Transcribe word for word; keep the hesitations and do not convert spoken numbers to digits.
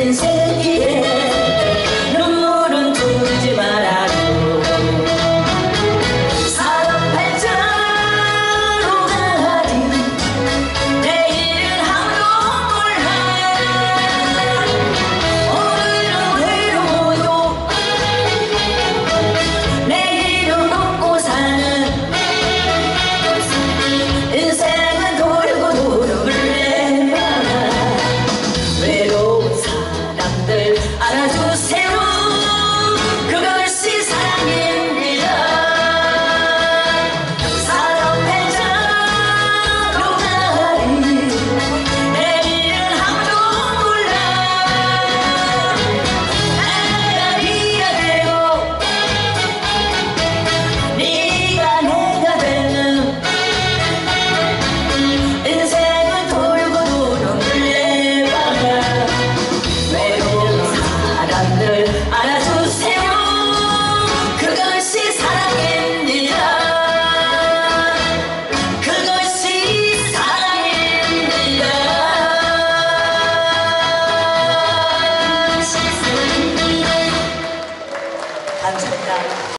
인생기에 눈물은 두지 말아요. 사람 팔자로 가지 내일은 아무도 몰라. 오늘은 외로워도 내일은 먹고 사는 인생은 돌고 돌고 물레방아. 외로운 사람들 알아주세요. 그것이 사랑입니다. 사람 팔자로 가리 내일은 아무도 몰라. 내가 네가 되고 네가 내가 되는 인생은 돌고 도는 물레방아. 외로운 사람들 알아주세요. 그것이 사랑입니다. 그것이 사랑입니다. 감사합니다.